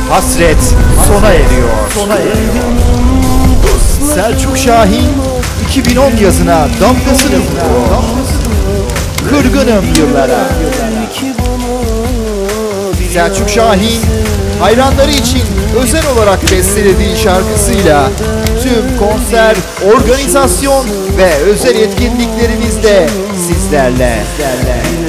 Hasret sona eriyor. Selçuk Şahin 2010 yazına damgasını vurdu. Kırgınım yıllara. Selçuk Şahin hayranları için özel olarak bestelediği şarkısıyla tüm konser, organizasyon ve özel etkinliklerimizde sizlerle.